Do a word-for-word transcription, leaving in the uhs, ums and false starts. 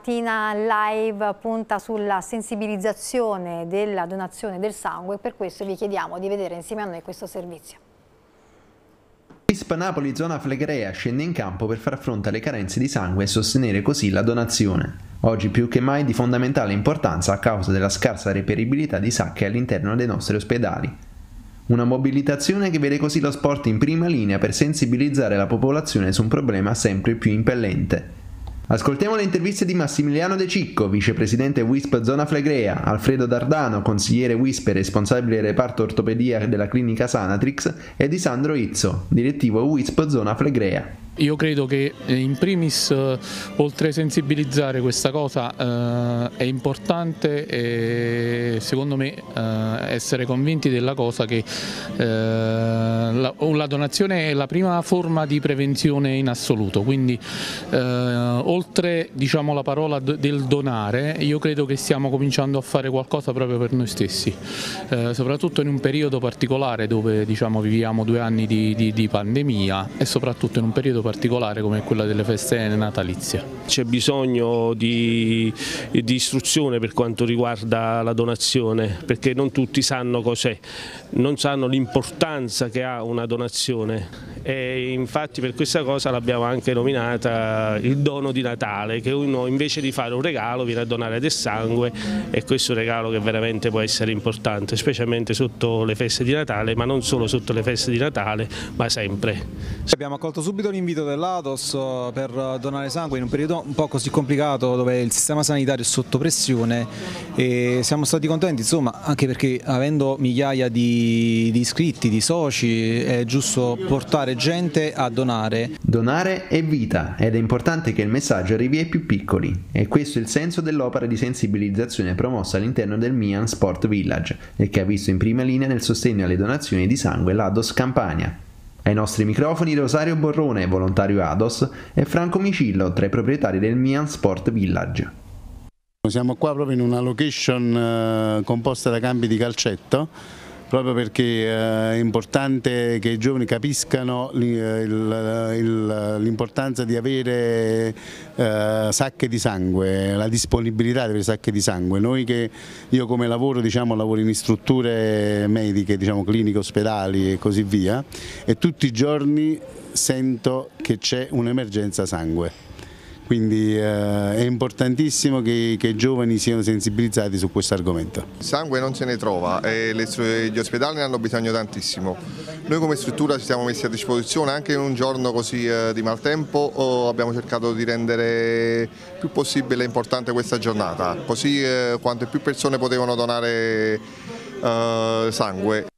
mattina live punta sulla sensibilizzazione della donazione del sangue, per questo vi chiediamo di vedere insieme a noi questo servizio. WISP Napoli Zona Flegrea scende in campo per far fronte alle carenze di sangue e sostenere così la donazione. Oggi più che mai di fondamentale importanza a causa della scarsa reperibilità di sacche all'interno dei nostri ospedali. Una mobilitazione che vede così lo sport in prima linea per sensibilizzare la popolazione su un problema sempre più impellente. Ascoltiamo le interviste di Massimiliano De Cicco, vicepresidente WISP Zona Flegrea, Alfredo Dardano, consigliere WISP e responsabile reparto ortopedia della clinica Sanatrix, e di Sandro Izzo, direttivo WISP Zona Flegrea. Io credo che in primis, oltre a sensibilizzare questa cosa, eh, è importante e secondo me eh, essere convinti della cosa che eh, la, la donazione è la prima forma di prevenzione in assoluto, quindi eh, oltre, diciamo, la parola del donare, io credo che stiamo cominciando a fare qualcosa proprio per noi stessi, eh, soprattutto in un periodo particolare dove, diciamo, viviamo due anni di, di, di pandemia e soprattutto in un periodo particolare come quella delle feste natalizie. C'è bisogno di, di istruzione per quanto riguarda la donazione, perché non tutti sanno cos'è, non sanno l'importanza che ha una donazione, e infatti per questa cosa l'abbiamo anche nominata il dono di Natale, che uno invece di fare un regalo viene a donare del sangue, e questo è un regalo che veramente può essere importante, specialmente sotto le feste di Natale, ma non solo sotto le feste di Natale, ma sempre. Abbiamo accolto subito l'invito dell'A D O S per donare sangue in un periodo un po' così complicato dove il sistema sanitario è sotto pressione, e siamo stati contenti, insomma, anche perché avendo migliaia di, di iscritti, di soci, è giusto portare gente a donare. Donare è vita ed è importante che il messaggio arrivi ai più piccoli, e questo è il senso dell'opera di sensibilizzazione promossa all'interno del Milan Sport Village e che ha visto in prima linea nel sostegno alle donazioni di sangue l'A D O S Campania. Ai nostri microfoni Rosario Borrone, volontario A D O S, e Franco Micillo, tra i proprietari del Milan Sport Village. Siamo qua proprio in una location eh, composta da campi di calcetto, proprio perché eh, è importante che i giovani capiscano l'importanza di avere eh, sacche di sangue, la disponibilità di avere sacche di sangue. Noi che, io come lavoro, diciamo, lavoro in strutture mediche, diciamo, cliniche, ospedali e così via, e tutti i giorni sento che c'è un'emergenza sangue. Quindi eh, è importantissimo che, che i giovani siano sensibilizzati su questo argomento. Il sangue non se ne trova e le, gli ospedali ne hanno bisogno tantissimo. Noi come struttura ci siamo messi a disposizione anche in un giorno così eh, di maltempo, oh, abbiamo cercato di rendere più possibile importante questa giornata, così eh, quante più persone potevano donare Uh, sangue